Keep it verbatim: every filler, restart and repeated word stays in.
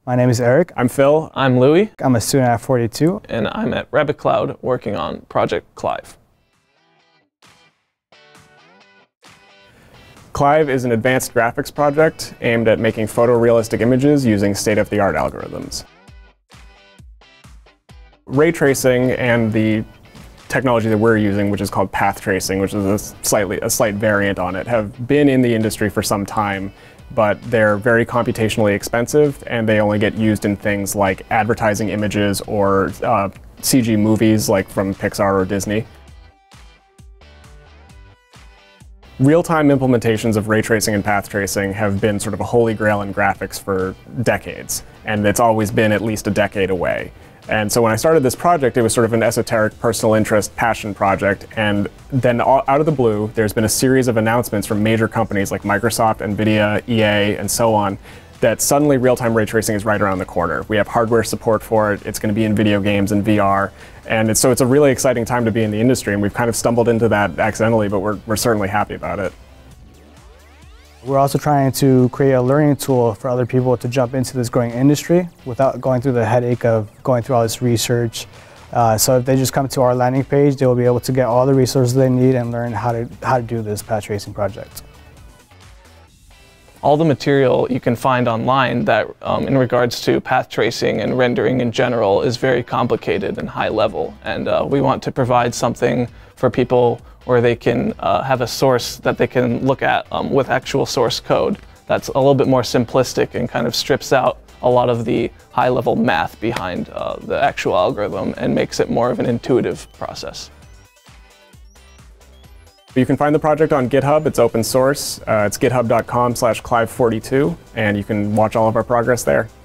My name is Eric. I'm Phil. I'm Louis. I'm a student at forty-two. And I'm at Rabbit Cloud working on Project Clive. Clive is an advanced graphics project aimed at making photorealistic images using state-of-the-art algorithms. Ray tracing and the technology that we're using, which is called path tracing, which is a slightly a slight variant on it, have been in the industry for some time, but they're very computationally expensive and they only get used in things like advertising images or uh, C G movies like from Pixar or Disney. Real-time implementations of ray tracing and path tracing have been sort of a holy grail in graphics for decades, and it's always been at least a decade away. And so when I started this project, it was sort of an esoteric personal interest passion project, and then all, out of the blue, there's been a series of announcements from major companies like Microsoft, NVIDIA, E A, and so on, that suddenly real-time ray tracing is right around the corner. We have hardware support for it, it's going to be in video games and V R, and it's, so it's a really exciting time to be in the industry, and we've kind of stumbled into that accidentally, but we're, we're certainly happy about it. We're also trying to create a learning tool for other people to jump into this growing industry without going through the headache of going through all this research. Uh, so if they just come to our landing page, they will be able to get all the resources they need and learn how to, how to do this path tracing project. All the material you can find online that, um, in regards to path tracing and rendering in general, is very complicated and high level. And uh, we want to provide something for people where they can uh, have a source that they can look at um, with actual source code that's a little bit more simplistic and kind of strips out a lot of the high level math behind uh, the actual algorithm and makes it more of an intuitive process. You can find the project on GitHub. It's open source. Uh, it's github dot com slash clive forty-two, and you can watch all of our progress there.